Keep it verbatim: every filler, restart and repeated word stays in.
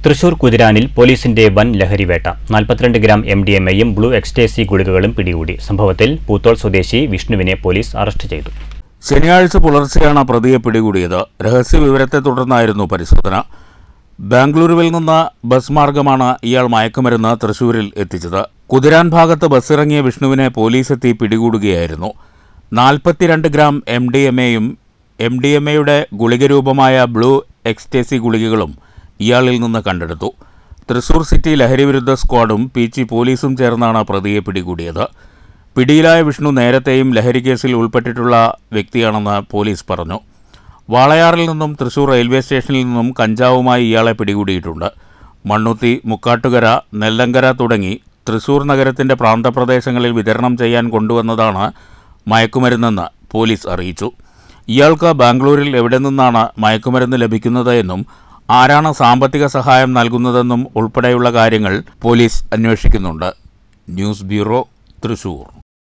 തൃശൂർ കുതിരാനിൽ പോലീസിന്റെ വൻ ലഹരിവേട്ട നാൽപ്പത്തിരണ്ട് ഗ്രാം എം ഡി എം എയും ബ്ലൂ എക്സ്റ്റേസി ഗുളികകളും പിടികൂടി. സംഭവത്തിൽ പൂത്തോൾ സ്വദേശി വിഷ്ണുവിനെ പോലീസ് അറസ്റ്റ് ചെയ്തു. ശനിയാഴ്ച പുലർച്ചെയാണ് പ്രതിയെ പിടികൂടിയത്. രഹസ്യവിവരത്തെ തുടർന്നായിരുന്നു പരിശോധന. ബാംഗ്ലൂരുവിൽ നിന്ന് ബസ് മാർഗമാണ് ഇയാൾ മയക്കുമരുന്ന് തൃശൂരിൽ എത്തിച്ചത്. കുതിരാൻ ഭാഗത്ത് ബസ്സിറങ്ങിയ വിഷ്ണുവിനെ പോലീസ് എത്തി പിടികൂടുകയായിരുന്നു. നാൽപ്പത്തിരണ്ട് ഗ്രാം എം ഡി എം എയും എം ഡി എം എയുടെ ഗുളിക രൂപമായ ബ്ലൂ എക്സ്റ്റേസി ഗുളികകളും ഇയാളിൽ നിന്ന് കണ്ടെടുത്തു. തൃശൂർ സിറ്റി ലഹരിവിരുദ്ധ സ്ക്വാഡും പീച്ചി പോലീസും ചേർന്നാണ് പ്രതിയെ പിടികൂടിയത്. പിടിയിലായ വിഷ്ണു നേരത്തെയും ലഹരി കേസിൽ ഉൾപ്പെട്ടിട്ടുള്ള വ്യക്തിയാണെന്ന് പോലീസ് പറഞ്ഞു. വാളയാറിൽ നിന്നും തൃശൂർ റെയിൽവേ സ്റ്റേഷനിൽ നിന്നും കഞ്ചാവുമായി ഇയാളെ പിടികൂടിയിട്ടുണ്ട്. മണ്ണുത്തി, മുക്കാട്ടുകര, നെല്ലങ്കര തുടങ്ങി തൃശൂർ നഗരത്തിൻ്റെ പ്രാന്തപ്രദേശങ്ങളിൽ വിതരണം ചെയ്യാൻ കൊണ്ടുവന്നതാണ് മയക്കുമരുന്നെന്ന് പോലീസ് അറിയിച്ചു. ഇയാൾക്ക് ബാംഗ്ലൂരിൽ എവിടെ നിന്നാണ് മയക്കുമരുന്ന് ലഭിക്കുന്നത് എന്നും ആരാണ് സാമ്പത്തിക സഹായം നൽകുന്നതെന്നും ഉൾപ്പെടെയുള്ള കാര്യങ്ങൾ പോലീസ് അന്വേഷിക്കുന്നുണ്ട്. News bureau, Thrissur.